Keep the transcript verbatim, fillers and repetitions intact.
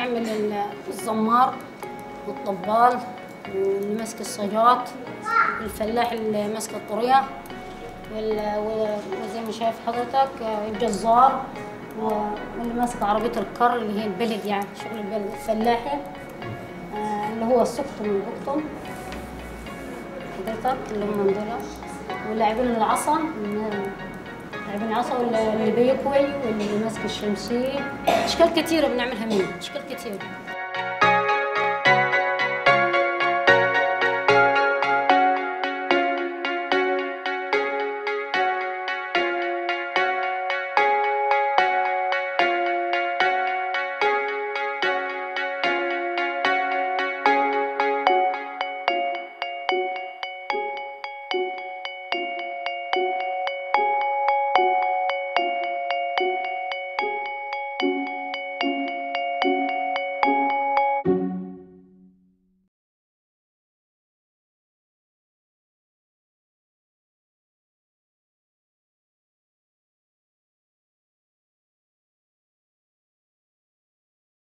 بنعمل الزمار والطبال واللي ماسك الصاجات، الفلاح اللي ماسك الطرية، وزي ما شايف حضرتك الجزار، واللي ماسك عربية الكر اللي هي البلد، يعني شغل البلد الفلاحي اللي هو السكتم والبكتم حضرتك اللي هم دول، واللاعبين العصا لاعبين العصا، واللي بيكوي، واللي ماسك الشمسية. اشكال كثيرة بنعملها منه، اشكال كثيرة.